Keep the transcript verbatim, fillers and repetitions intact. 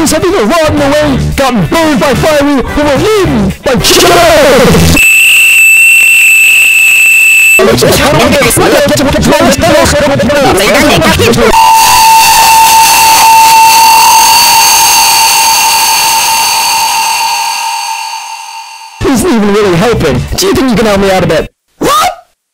Things have either rotten away, gotten burned by fire, or were eaten by children! This isn't even really helping. Do you think you can help me out a bit?